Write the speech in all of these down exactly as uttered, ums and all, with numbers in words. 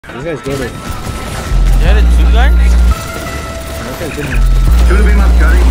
You guys get it. You had a two gun? Okay, good one. Should have been my gunning.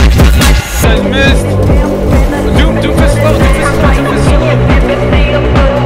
Missed. Doom, doom, fist, slow, doom, fist, slow, doom, fist, slow.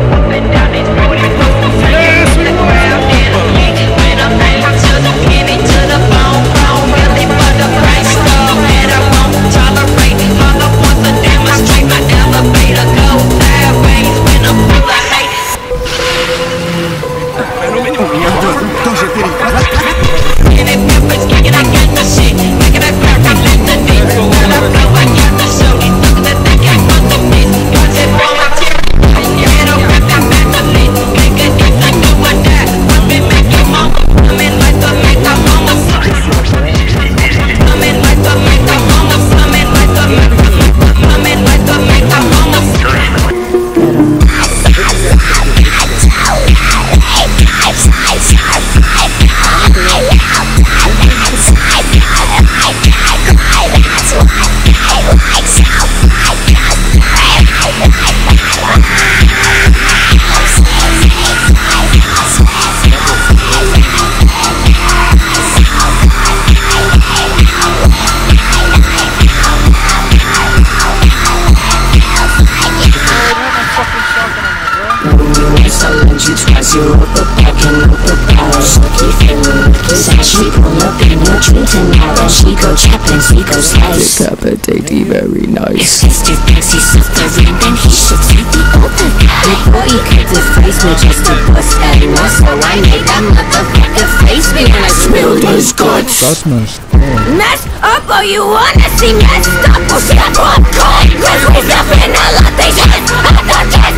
I lend you twice. You wrote the back and wrote the bow. So keep feeling wicked. Said she pull up in your dream tonight, and she go chopping, she go slice. Decapitate, very nice. If sister thinks he's suffering, then he should take the other guy. Before he could deface me just to bust at him, so I made that motherfucker face me when I spilled his guts. That's nice. Mess up, or you wanna see messed up, or step up, cold, cause we step in a lot, they just at the test.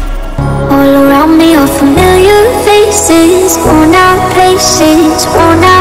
Familiar faces, worn out places, worn out